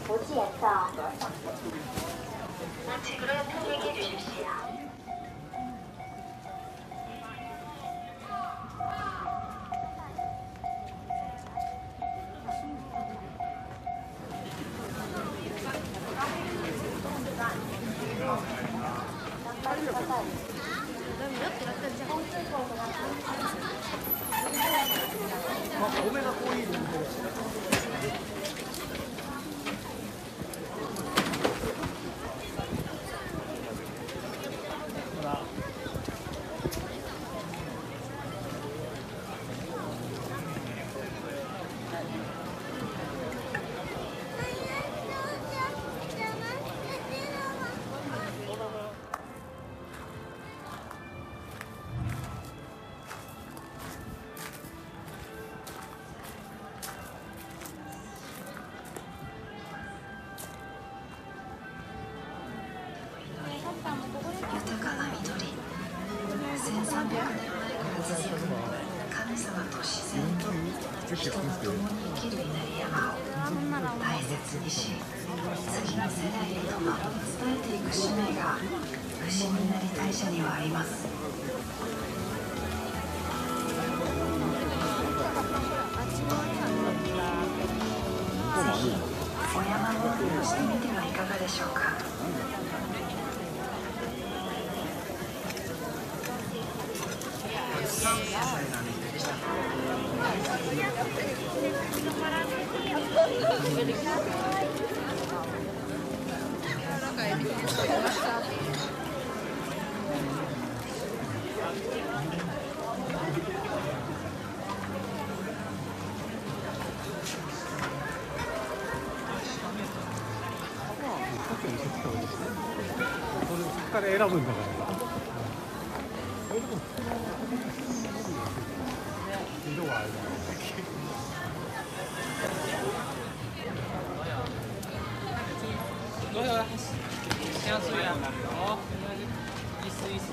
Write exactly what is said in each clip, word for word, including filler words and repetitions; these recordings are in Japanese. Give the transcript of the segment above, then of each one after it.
福建的米が多いんで。 豊かな緑、せんさんびゃくねんまえから続く神様と自然と人が共に生きる稲荷山を大切にし、次の世代へと守り伝えていく使命が伏見稲荷大社にはあります。ぜひお山参りをしてみてはいかがでしょうか。 そこから選ぶんだから。色はある。 多少相似啊，哦，意思意思。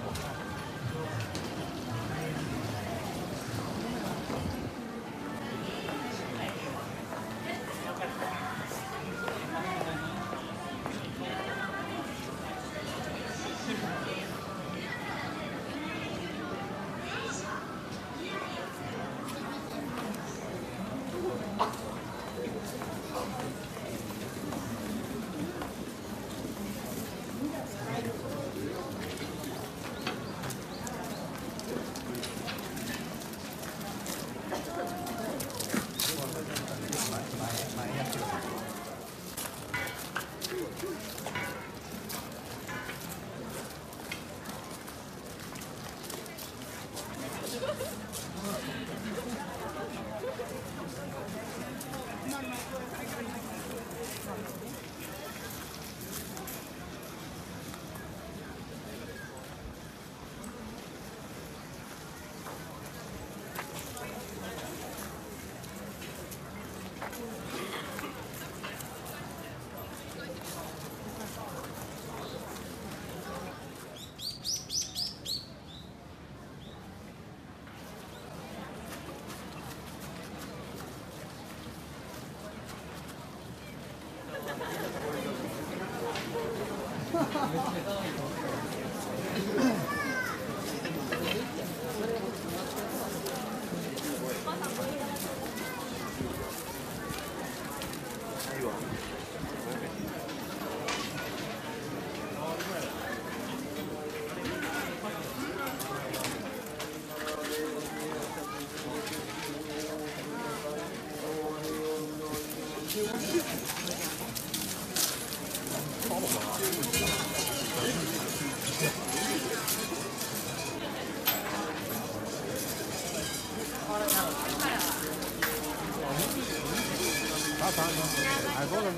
あ、そうなんだ。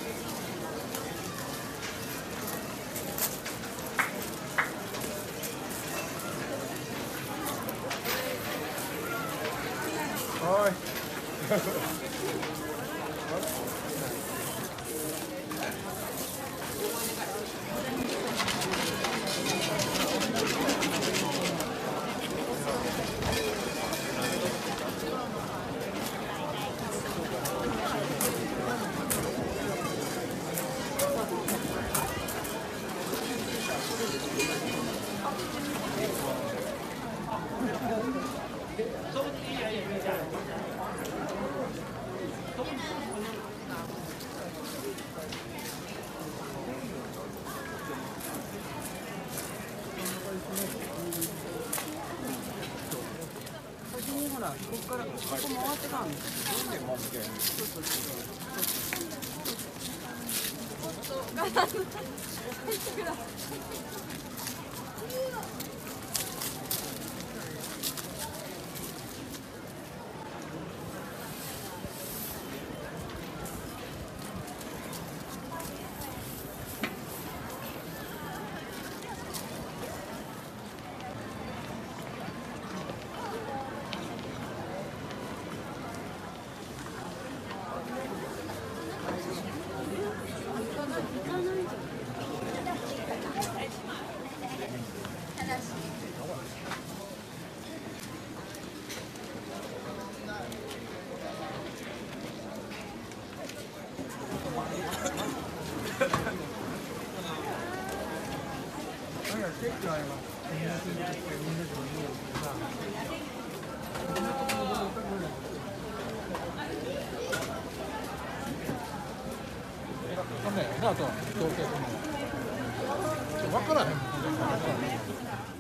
はい。 らここからここ回ってかんの。 結構あれはみんな住んでてみんなでもいいよってさ分からへんもん